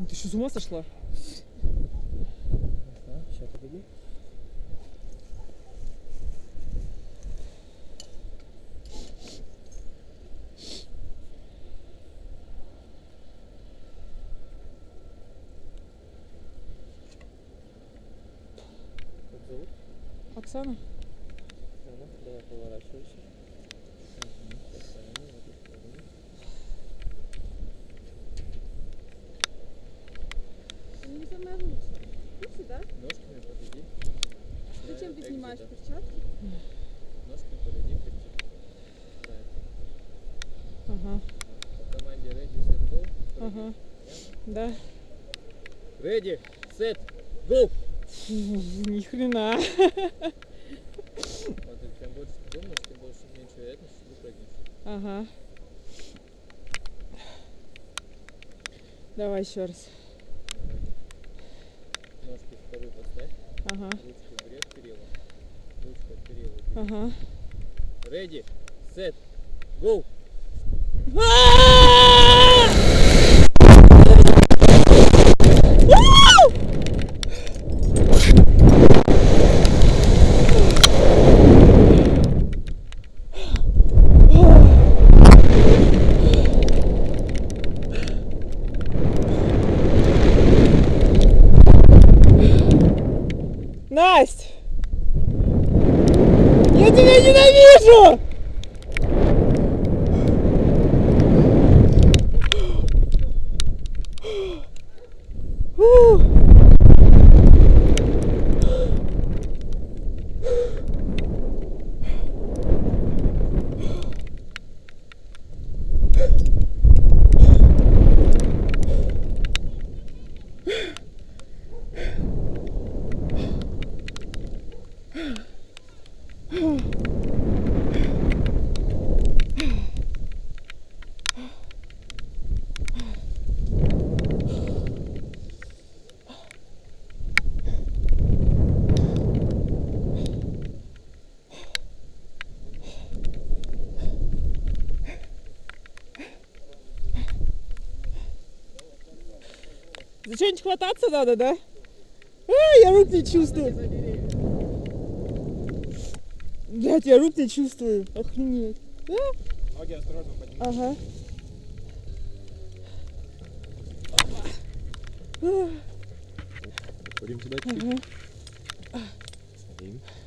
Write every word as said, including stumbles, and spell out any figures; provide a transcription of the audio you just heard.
Ты что, с ума сошла? Ага, сейчас погоди. Как зовут? Оксана? Оксана, давай поворачивайся. Угу, сейчас правильно, в эту сторону. Не самое лучшее. Слушай, да? Ножками подойди. Зачем ты Да, снимаешь экзит, да. перчатки? Ножками подойди к экзиту. Правильно. Ага. По команде ready, set, go. Ага. Да. Ready, set, go! Ни хрена. Вот, и чем больше ты думаешь, тем больше меньше вероятность, что ты прыгнешь. Ага. Давай еще раз. Давай. Ножки в полы поставь. Ага. Ручку вбред перила. Ручку от перила убери. Ага. Ready, set, go! Насть! Я тебя ненавижу! Ух. За что-нибудь хвататься надо, да? А, я рук не чувствую. Блять, я рук не чувствую. Охренеть. А? Ноги осторожно поднимай. Ага. Ходим сюда чуть-чуть. Ага. Стоим.